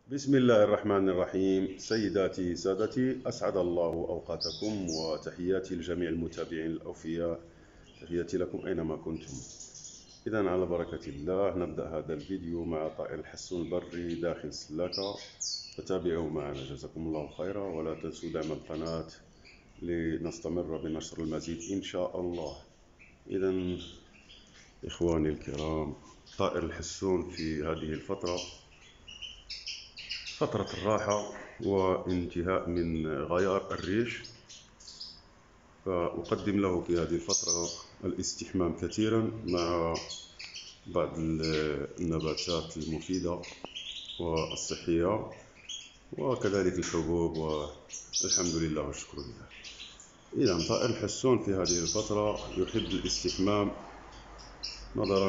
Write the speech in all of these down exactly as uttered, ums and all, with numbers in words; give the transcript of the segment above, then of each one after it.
بسم الله الرحمن الرحيم. سيداتي سادتي، أسعد الله أوقاتكم وتحياتي لجميع المتابعين الأوفياء. تحياتي لكم أينما كنتم. إذا على بركة الله نبدأ هذا الفيديو مع طائر الحسون البري داخل سلاكة، فتابعوا معنا جزاكم الله خيرا، ولا تنسوا دعم القناة لنستمر بنشر المزيد إن شاء الله. إذا إخواني الكرام، طائر الحسون في هذه الفترة فترة الراحة وانتهاء من غيار الريش، فأقدم له في هذه الفترة الاستحمام كثيرا مع بعض النباتات المفيدة والصحية، وكذلك الحبوب، والحمد لله والشكر لله. إذا طائر الحسون في هذه الفترة يحب الاستحمام نظرا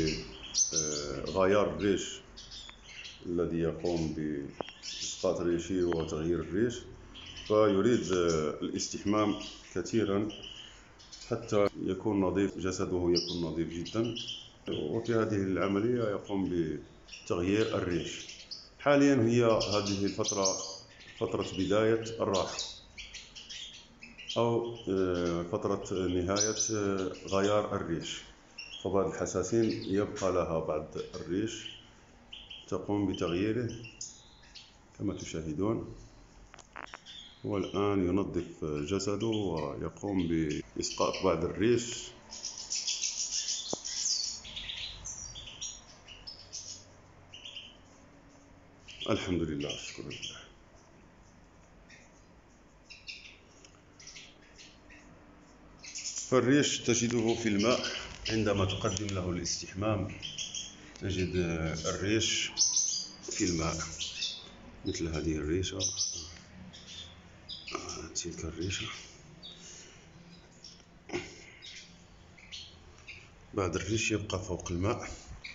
لغيار الريش الذي يقوم بإسقاط ريشي وتغيير الريش، فيريد الاستحمام كثيرا حتى يكون نظيف، جسده يكون نظيف جدا، وفي هذه العملية يقوم بتغيير الريش. حاليا هي هذه الفترة فترة بداية الراحة أو فترة نهاية غيار الريش، فبعض الحساسين يبقى لها بعض الريش تقوم بتغييره كما تشاهدون. هو الآن ينظف جسده ويقوم بإسقاط بعض الريش. الحمد لله والشكر لله. فالريش تجده في الماء عندما تقدم له الاستحمام، تجد الريش في الماء مثل هذه الريشة، تلك الريشة. بعد الريش يبقى فوق الماء.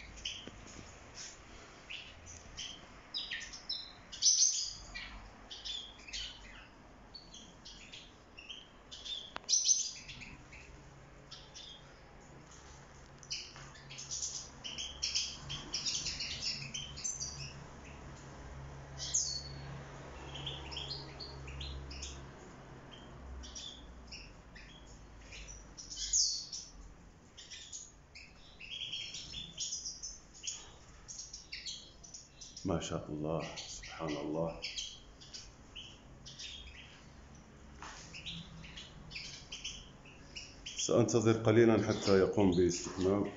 ما شاء الله، سبحان الله. سأنتظر قليلا حتى يقوم باستحمام.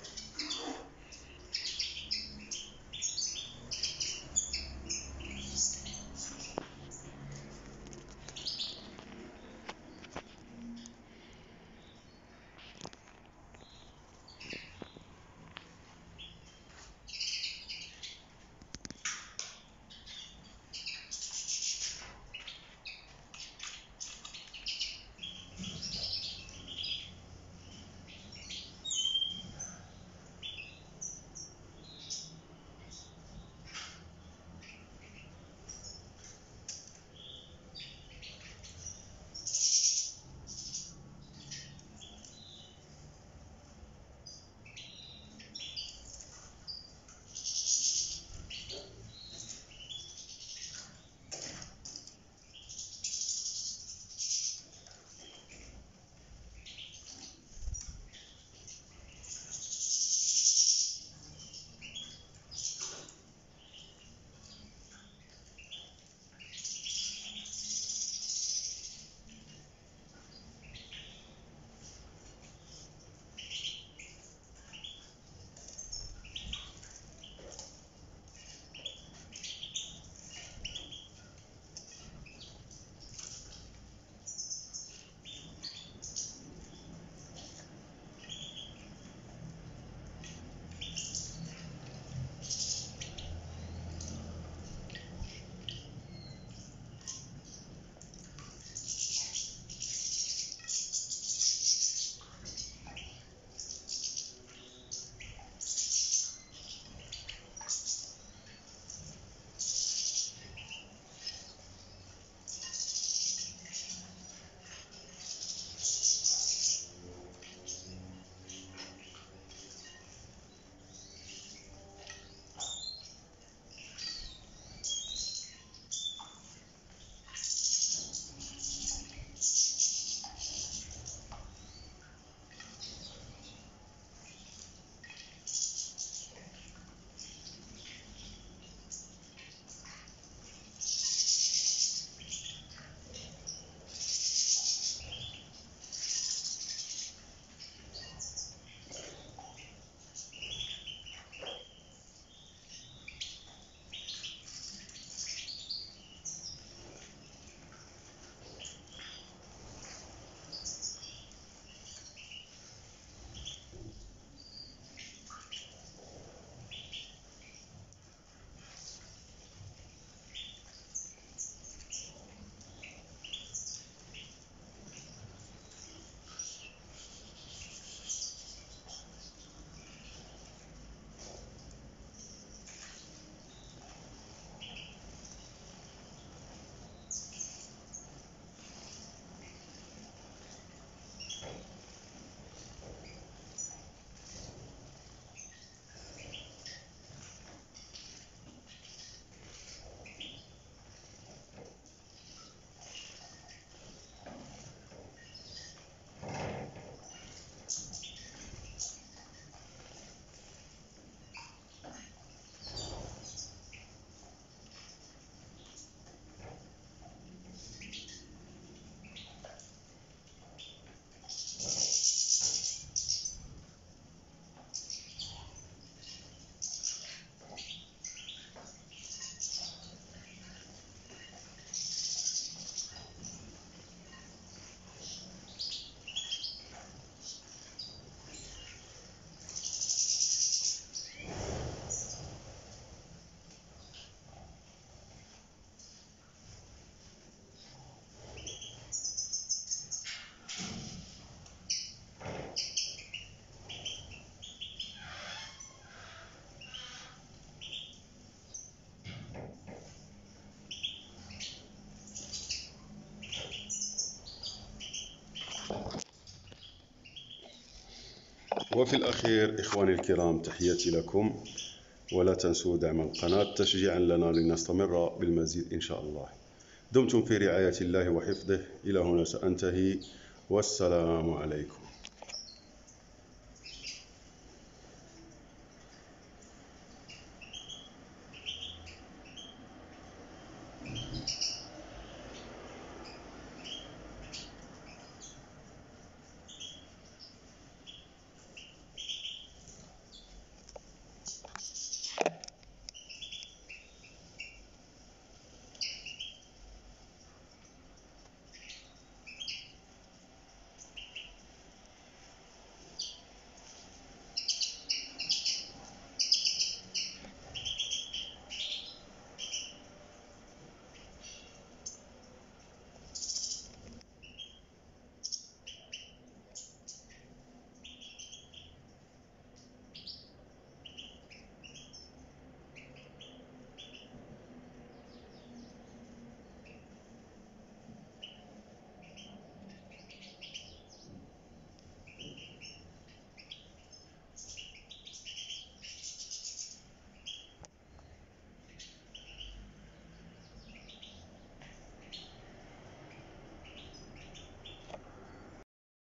وفي الأخير إخواني الكرام، تحياتي لكم، ولا تنسوا دعم القناة تشجيعا لنا لنستمر بالمزيد إن شاء الله. دمتم في رعاية الله وحفظه. إلى هنا سأنتهي، والسلام عليكم.